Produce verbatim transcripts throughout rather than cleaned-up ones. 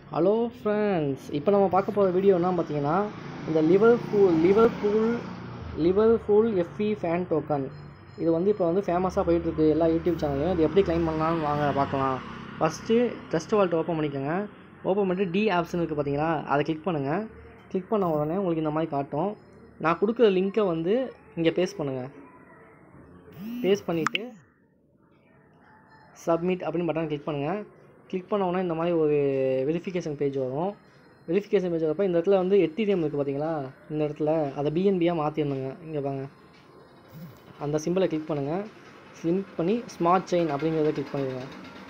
Hello friends, இப்போ நம்ம பார்க்க போகிற வீடியோ என்ன பார்த்தீங்கன்னா, இந்த Liverpool Liverpool Liverpool FC fan token இது வந்து இப்போ வந்து ஃபேமஸாக போயிட்டுருக்கு எல்லா யூடியூப் சேனல்லையும். இது எப்படி க்ளைம் பண்ணலாம்னு வாங்க பார்க்கலாம். ஃபஸ்ட்டு ட்ரஸ்ட் வாலெட் ஓப்பன் பண்ணிக்கோங்க. ஓப்பன் பண்ணிட்டு டி ஆப்ஷன் இருக்குது பார்த்தீங்களா, அதை கிளிக் பண்ணுங்கள். கிளிக் பண்ண உடனே உங்களுக்கு இந்த மாதிரி காட்டும். நான் கொடுக்குற லிங்க்கை வந்து இங்கே பேஸ்ட் பண்ணுங்கள். பேஸ்ட் பண்ணிவிட்டு சப்மிட் அப்படின்னு பட்டன் கிளிக் பண்ணுங்கள். கிளிக் பண்ண உடனே இந்த மாதிரி ஒரு வெரிஃபிகேஷன் பேஜ் வரும். வெரிஃபிகேஷன் பேஜ் வரப்போ இந்த இடத்துல வந்து எத்தீரியம் இருக்குது பார்த்தீங்களா, இந்த இடத்துல அதை பிஎன்பியாக மாற்றிடணுங்க. இங்கே பாங்க, அந்த சிம்பிளை கிளிக் பண்ணுங்கள். கிளிக் பண்ணி ஸ்மார்ட் செயின் அப்படிங்கிறத கிளிக் பண்ணிடுங்க.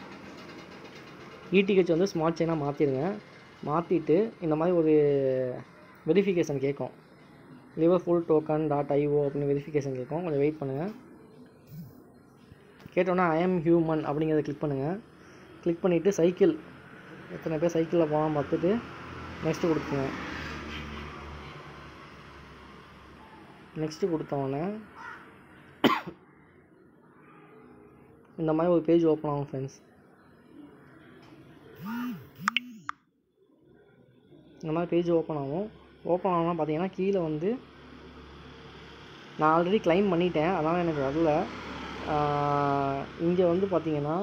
இடிஹெச் வந்து ஸ்மார்ட் செயினாக மாற்றிடுங்க. மாற்றிட்டு இந்த மாதிரி ஒரு வெரிஃபிகேஷன் கேட்கும். லிவர்பூல் டோக்கன் டாட் ஐஓ அப்படின்னு வெரிஃபிகேஷன் கேட்கும். கொஞ்சம் வெயிட் பண்ணுங்கள். கேட்டோன்னா ஐ எம் ஹியூமன் அப்படிங்கிறத கிளிக் பண்ணுங்கள். கிளிக் பண்ணிவிட்டு சைக்கிள் எத்தனை பேர் சைக்கிளில் போகலாம் பார்த்துட்டு நெக்ஸ்ட்டு கொடுத்துங்க. நெக்ஸ்ட்டு கொடுத்தோடனே இந்த மாதிரி ஒரு பேஜ் ஓப்பன் ஆகும் ஃப்ரெண்ட்ஸ். இந்த மாதிரி பேஜ் ஓப்பன் ஆகும். ஓப்பன் ஆகும்னா பார்த்தீங்கன்னா கீழே வந்து நான் ஆல்ரெடி க்ளைம் பண்ணிட்டேன், அதனால் எனக்கு வரல. இங்கே வந்து பார்த்தீங்கன்னா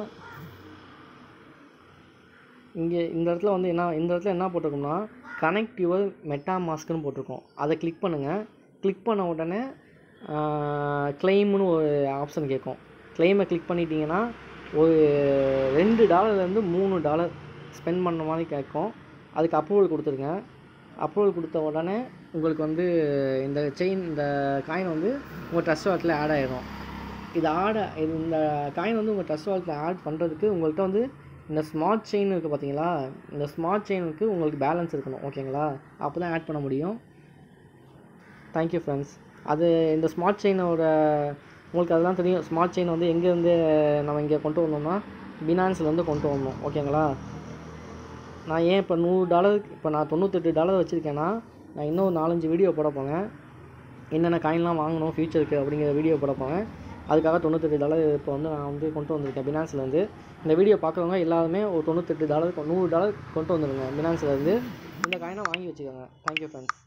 இங்கே இந்த இடத்துல வந்து என்ன இந்த இடத்துல என்ன போட்டிருக்கோம்னா கனெக்ட் யுவர் மெட்டாமாஸ்க்னு போட்டிருக்கோம். அதை கிளிக் பண்ணுங்கள். கிளிக் பண்ண உடனே கிளைம்னு ஒரு ஆப்ஷன் கேட்கும். கிளைமை கிளிக் பண்ணிட்டீங்கன்னா ஒரு ரெண்டு டாலர்லேருந்து மூணு டாலர் ஸ்பெண்ட் பண்ண மாதிரி கேட்கும். அதுக்கு அப்ரூவல் கொடுத்துருங்க. அப்ரூவல் கொடுத்த உடனே உங்களுக்கு வந்து இந்த செயின் இந்த காயின் வந்து உங்கள் ட்ரஸ்ட் வாலெட்டில் ஆட் ஆகிடும். இது ஆட் இது இந்த காயின் வந்து உங்கள் ட்ரஸ்ட் வாலெட்டில் ஆட் பண்ணுறதுக்கு உங்கள்கிட்ட வந்து இந்த ஸ்மார்ட் செயின் இருக்குது பார்த்தீங்களா, இந்த ஸ்மார்ட் செயினுக்கு உங்களுக்கு பேலன்ஸ் இருக்கணும். ஓகேங்களா, அப்போ தான் ஆட் பண்ண முடியும். Thank you friends. அது இந்த ஸ்மார்ட் செயினோட உங்களுக்கு அதெல்லாம் தெரியும். ஸ்மார்ட் செயின் வந்து எங்கேருந்து நம்ம இங்கே கொண்டு வந்தோம்னா பினான்ஸ்லேருந்து கொண்டு வந்தோம். ஓகேங்களா, நான் ஏன் இப்போ நூறு டாலருக்கு இப்போ நான் தொண்ணூத்தெட்டு டாலர் வச்சுருக்கேன்னா நான் இன்னும் நாலஞ்சு வீடியோ போட போனேன். என்னென்ன காயின்லாம் வாங்கணும் ஃபியூச்சருக்கு அப்படிங்கிற வீடியோ போட போனேன். அதுக்காக தொண்ணூத்தெட்டு டாலர் இப்போ வந்து நான் வந்து கொண்டு வந்திருக்கேன் பினான்ஸ்லேருந்து. இந்த வீடியோ பார்க்குறவங்க எல்லாருமே ஒரு தொண்ணூத்தெட்டு டாலர் நூறு டாலர் கொண்டு வந்துடுங்க பினான்ஸ்லேருந்து. இந்த காயினை வாங்கி வச்சுக்கோங்க. Thank you friends.